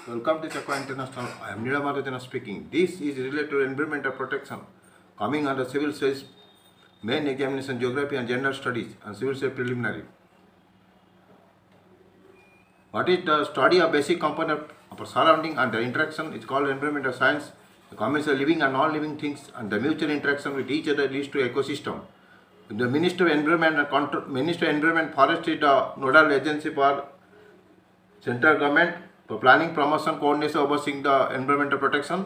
Welcome to Chakra International. I am Nila Madhujana speaking. This is related to environmental protection coming under civil service main examination, geography and general studies and civil service preliminary. What is the study of basic component of our surrounding and the interaction is called environmental science. The combination of living and non-living things and the mutual interaction with each other leads to ecosystem. The Ministry of Environment and Ministry of Environment Forest is the nodal agency for central government for planning, promotion, coordination, overseeing the environmental protection.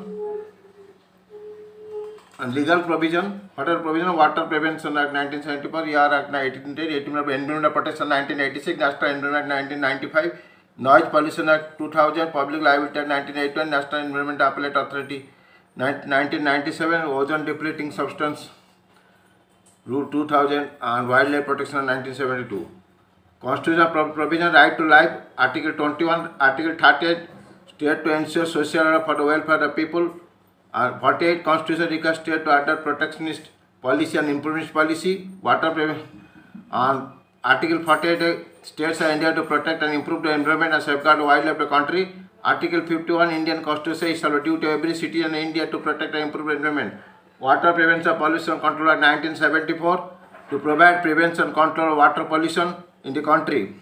And legal provision, water provision, Water Prevention Act 1974, ER Act 1888, Environmental Protection 1986, National Environment 1995, Noise Pollution Act 2000, Public Liability Act 1981, National Environment Appellate Authority 1997, Ozone Depleting Substance Rule 2000 and Wildlife Protection 1972. Constitutional provision, right to life, Article 21, Article 38, state to ensure social order for the welfare of the people. 48, Constitution requires state to adopt protectionist policy and improvement policy. Water prevention. And Article 48, states are endeavored to protect and improve the environment and safeguard the wildlife of the country. Article 51, Indian Constitution is a duty to every citizen in India to protect and improve the environment. Water Prevention Pollution Control Act 1974 to provide prevention and control of water pollution in the country.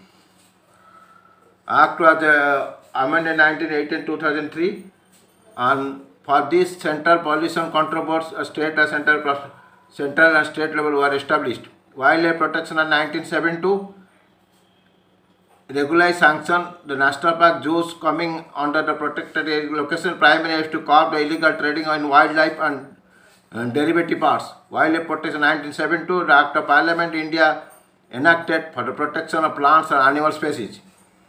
Act was amended 1918-2003, and for this Central Pollution Control Boards, a state and central and state level were established. Wildlife Protection Act 1972 regularize sanction the national park zoos coming under the protected location. Primary is to curb the illegal trading in wildlife and derivative parts. Wildlife Protection 1972, the Act of Parliament India enacted for the protection of plants and animal species.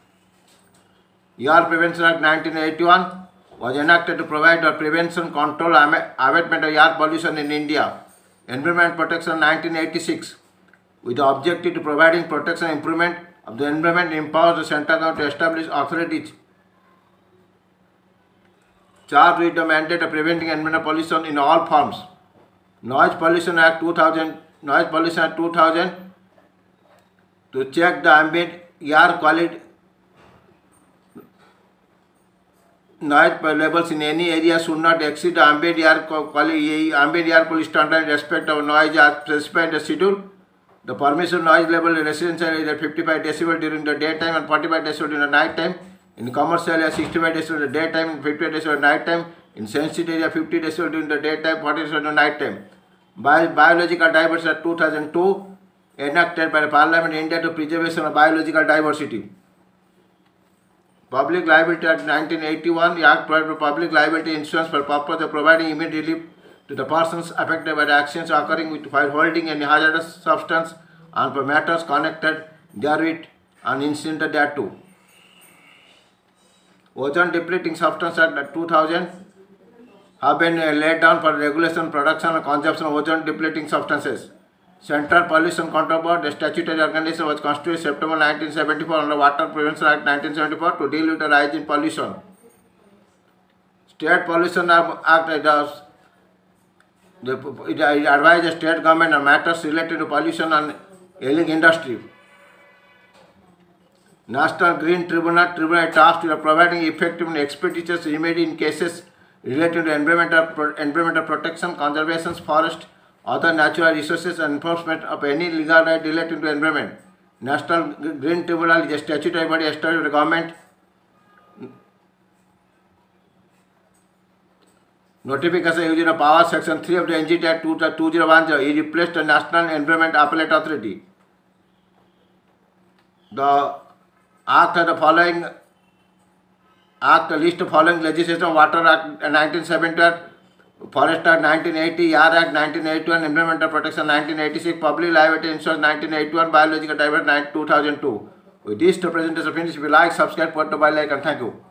Air Prevention Act 1981 was enacted to provide the prevention, control, abatement of air pollution in India. Environment Protection 1986 with the objective to providing protection and improvement of the environment empowers the central government to establish authorities charged with the mandate of preventing environmental pollution in all forms. Noise Pollution Act 2000 to check the ambient air quality noise levels in any area should not exceed the ambient air quality standard in respect of noise as specified in the schedule. The permissible noise level in residential area is 55 decibel during the daytime and 45 decibel during the night time. In commercial area 65 decibel during the daytime and 58 decibel during the night time. In sensitive area 50 decibel during the daytime, 40 decibel during the night time. Biological Diversity Act 2002 enacted by the Parliament of India to preservation of biological diversity. Public Liability Act 1981, the Act provides for public liability insurance for purpose of providing immediate relief to the persons affected by the actions occurring while holding any hazardous substance and for matters connected therewith and incidental thereto. Ozone Depleting Substance Act 2000 have been laid down for regulation, production and consumption of ozone depleting substances. Central Pollution Control Board, the statutory organization, was constituted September 1974 under Water Prevention Act 1974 to deal with the rise in pollution. State Pollution Act it advises the state government on matters related to pollution and ailing industry. National Green Tribunal is tasked with providing effective and expeditious remedy in cases related to environmental protection, conservation, forest, other natural resources and enforcement of any legal right related to environment. National Green Tribunal is a statutory body established by the government. Notification using the power section 3 of the NGT Act 2010 is replaced the National Environment Appellate Authority. The Act of the following list of following legislation: Water Act 1970, Forest Act 1980, Air Act 1981, Environmental Protection 1986, Public Liability Insurance 1981, Biological Diversity 2002. With this, the presentation finished. If you like, subscribe, put the bell icon. Thank you.